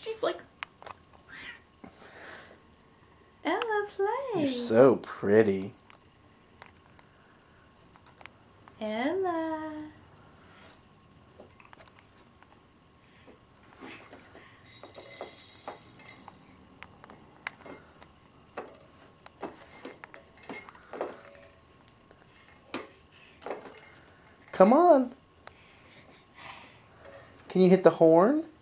She's like, Ella, play. You're so pretty. Ella. Come on. Can you hit the horn?